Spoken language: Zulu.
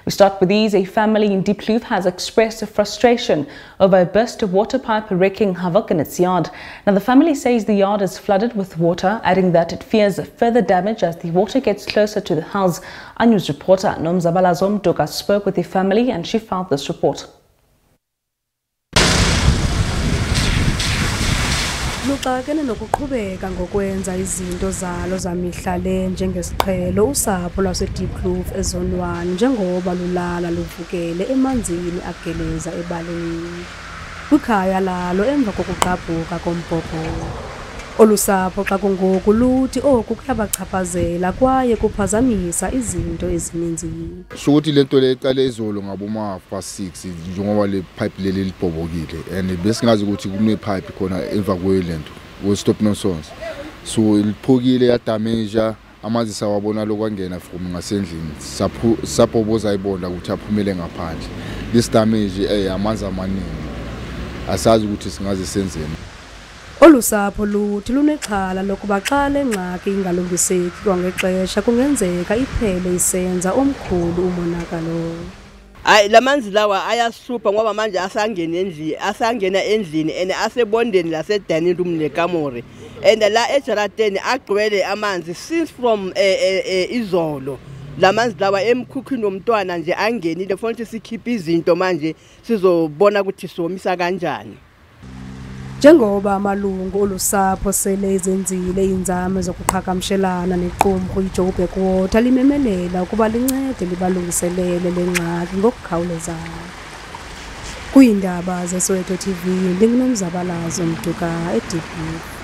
We start with these. A family in Diepkloof has expressed frustration over a burst water pipe wreaking havoc in its yard. Now, the family says the yard is flooded with water, adding that it fears further damage as the water gets closer to the house. Our news reporter Nomzabala Zomdoka spoke with the family and she filed this report. Luxakene nokuqhubeka ngokwenza izinto zalo zamihla le njengesiqhelo usapho lwaseDiepkloof ezone 1 njengoba lulala luvukele emanzini ageleza ebaleni kwikhaya lalo emva kokugqabhuka kombhobho. Olusapho xa kungoku luthi oku kuyabachaphazela kwaye kuphazamisa izinto ezininzi. Ukuthi lento le iqale izolo ngaboma 6 njengoba le pipe leli libhobokile and besingazi ukuthi kune pipe khona emva kwelento we stop no sons, so iliphukile ya damage amanzi sawabona lokwangena from ngasendlini saphoboza ibonda ukuthi aphumele ngaphandle. This damage amanzi amaningi asazi ukuthi singaze senzeni. Olusapho luthi lunexhala lokuba xa le ngxaki ingalungiseki kwangexesha kungenzeka iphele isenza omkhulu umonakalo. Lamanzi lawa ayasupha ngoba manje asangena endlini and asebondeni lasedining room nekamore and la ejaradeni agcwele amanzi since from izolo. Lamanzi lawa emkhukhini nomntwana nje angenile futhi sikhipha izinto manje sizobona ukuthi somisa kanjani. Njengoba amalungu olusapho sele izenzile inzame zokuqhagamshelana nequmrhu iJoburg Water limemelela ukuba lincede libalungiselele lengxaki ngokukhawulezayo. Kuyindaba zeSoweto TV, ndinguNomzabala Zomdoka eDiepkloof.